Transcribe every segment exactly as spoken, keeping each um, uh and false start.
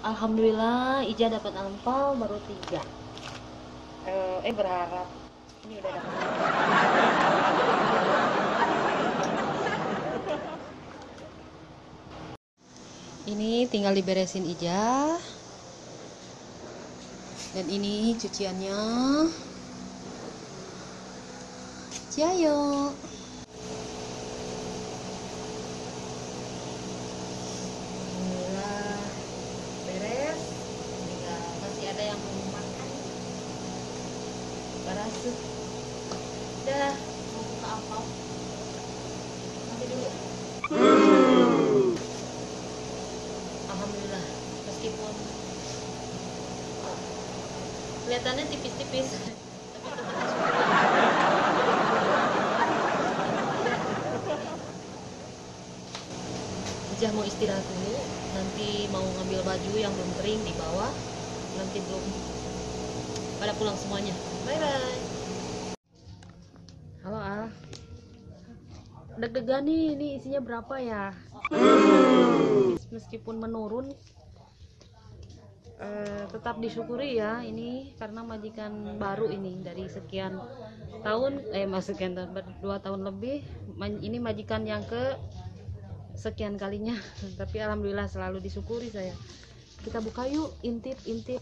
Alhamdulillah Ija dapat angpau baru tiga. Eh, eh berharap ini udah dapat. Ini tinggal diberesin Ija. Dan ini cuciannya. Ciao. Alhamdulillah beres. Tinggal masih ada yang mau makan. Parasut. Dah, mau buka apa? Nanti dulu. Alhamdulillah, meskipun kelihatannya tipis-tipis, tapi tetap Ijah mau istirahat dulu, nanti mau ngambil baju yang belum kering di bawah, nanti belum pada pulang semuanya. Bye bye. Halo Al, deg-degan nih, ini isinya berapa ya? Meskipun menurun, eh, tetap disyukuri ya ini karena majikan baru ini dari sekian tahun, eh sekian tahun, dua tahun lebih, ini majikan yang ke sekian kalinya. Tapi alhamdulillah selalu disyukuri saya. Kita buka yuk, intip intip.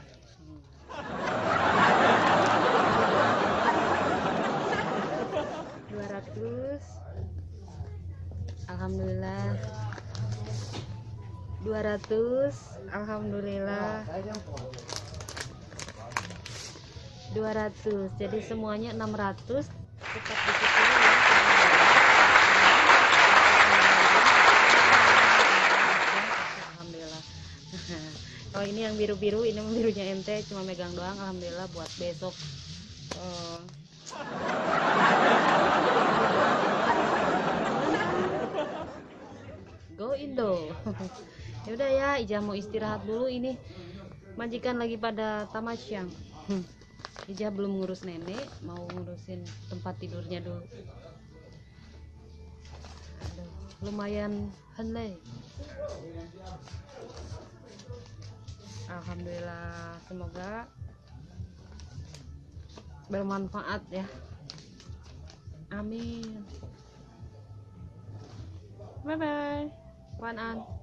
Dua ratus. Alhamdulillah. Dua ratus. Alhamdulillah. Dua ratus. Jadi semuanya enam ratus. Tetap disyukuri ya. Oh ini yang biru-biru, ini yang birunya ente cuma megang doang. Alhamdulillah buat besok. Oh. Go Indo. Ya udah ya, Ija mau istirahat dulu, ini majikan lagi pada tamasyang. Ija belum ngurus nenek, mau ngurusin tempat tidurnya dulu. Aduh, lumayan henley. Alhamdulillah, semoga bermanfaat ya. Amin. Bye bye. Wan An.